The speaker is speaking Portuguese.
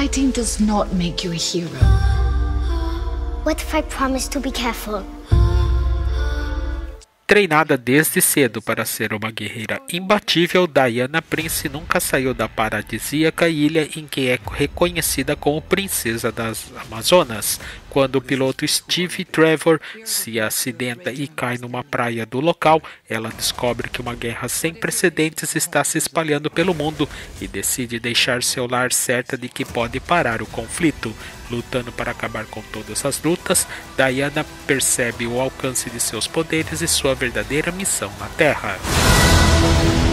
Fighting does not make you a hero. What if I promise to be careful? Treinada desde cedo para ser uma guerreira imbatível, Diana Prince nunca saiu da paradisíaca ilha em que é reconhecida como Princesa das Amazonas. Quando o piloto Steve Trevor se acidenta e cai numa praia do local, ela descobre que uma guerra sem precedentes está se espalhando pelo mundo e decide deixar seu lar certa de que pode parar o conflito. Lutando para acabar com todas as lutas, Diana percebe o alcance de seus poderes e sua verdadeira missão na Terra.